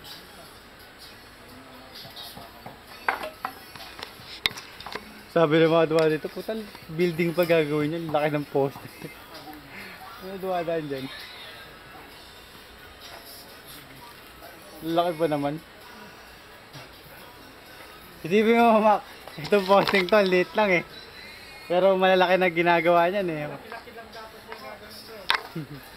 Sabi ng mga duwa dito, putal, building pa gagawin yan, laki ng poste. Ano duwadaan dyan? Laki pa naman. Hindi mo Mac, itong posting to, late lang eh. Pero malalaki na ginagawa niyan eh. Laki lang dapat yung gagawin ko.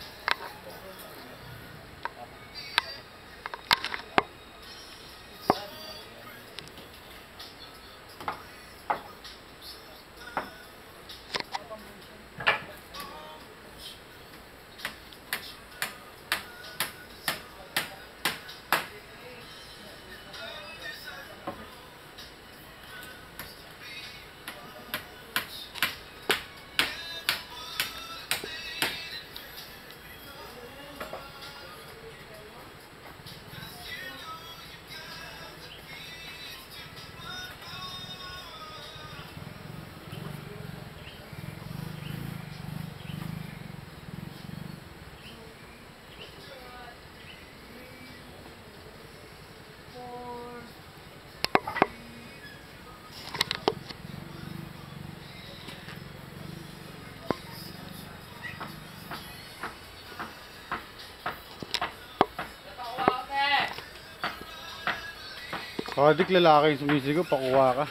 Kadik lalaki yung sumisigaw, pakuha ka.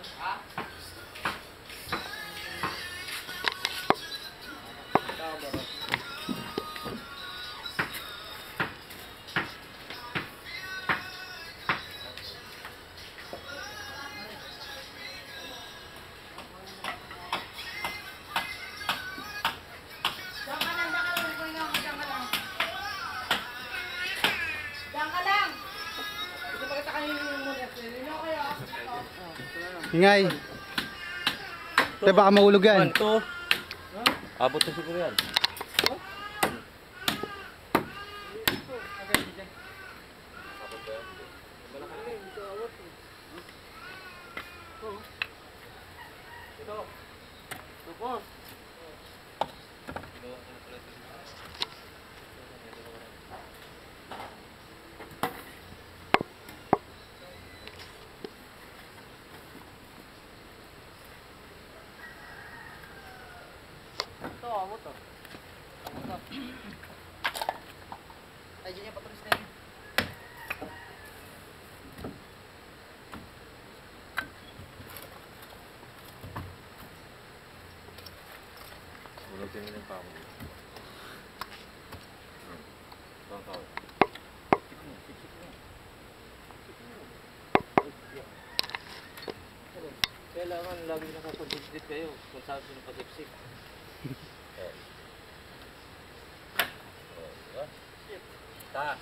Ingay. Tayo baka mahulog yan. Ito. Abot na siguro yan. Ay, dyan yung patulis na yun. Bulog din yung pamo. Tawag. Kailangan lagi nakapag-digit kayo kung saan sino pasipsip. Taas.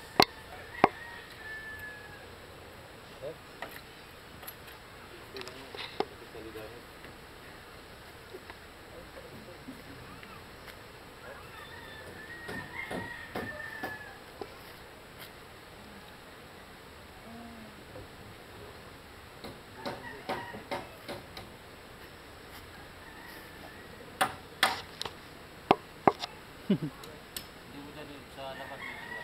Hindi mo dyan sa lakas ng tingnan.